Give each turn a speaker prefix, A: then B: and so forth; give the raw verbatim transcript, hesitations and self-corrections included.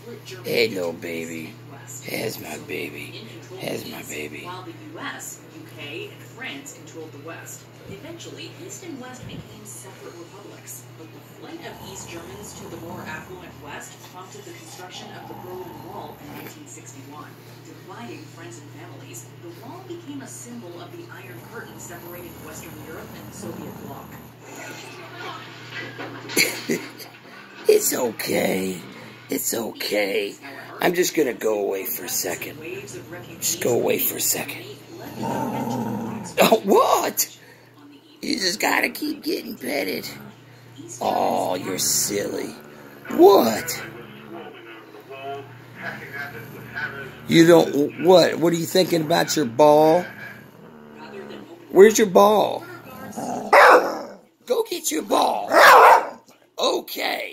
A: Hey, little baby. Here's my baby. Here's my baby.
B: While the U S, U K, and France controlled the West. Eventually, East and West became separate republics, but the flight of East Germans to the more affluent West prompted the construction of the Berlin Wall in nineteen sixty-one. Dividing friends and families, the wall became a symbol of the Iron Curtain separating Western Europe and the Soviet bloc.
A: It's okay. It's okay. I'm just gonna go away for a second. Just go away for a second. Oh, what? You just gotta keep getting petted. Oh, you're silly. What? You don't, what? What are you thinking about your ball? Where's your ball? Go get your ball. Okay.